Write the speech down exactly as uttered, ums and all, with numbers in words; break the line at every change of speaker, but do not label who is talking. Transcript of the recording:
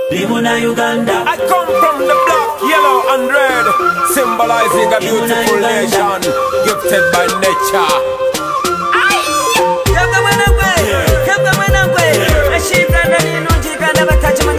Bimuna Uganda.
I come from the black, yellow and red, symbolizing a beautiful nation, gifted by nature.